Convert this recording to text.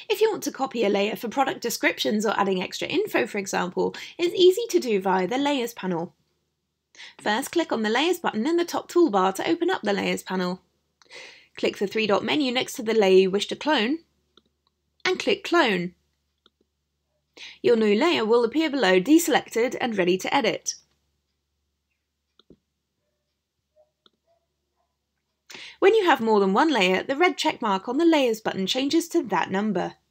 If you want to copy a layer for product descriptions or adding extra info, for example, it's easy to do via the Layers panel. First, click on the Layers button in the top toolbar to open up the Layers panel. Click the three-dot menu next to the layer you wish to clone, and click Clone. Your new layer will appear below, deselected and ready to edit. When you have more than one layer, the red check mark on the Layers button changes to that number.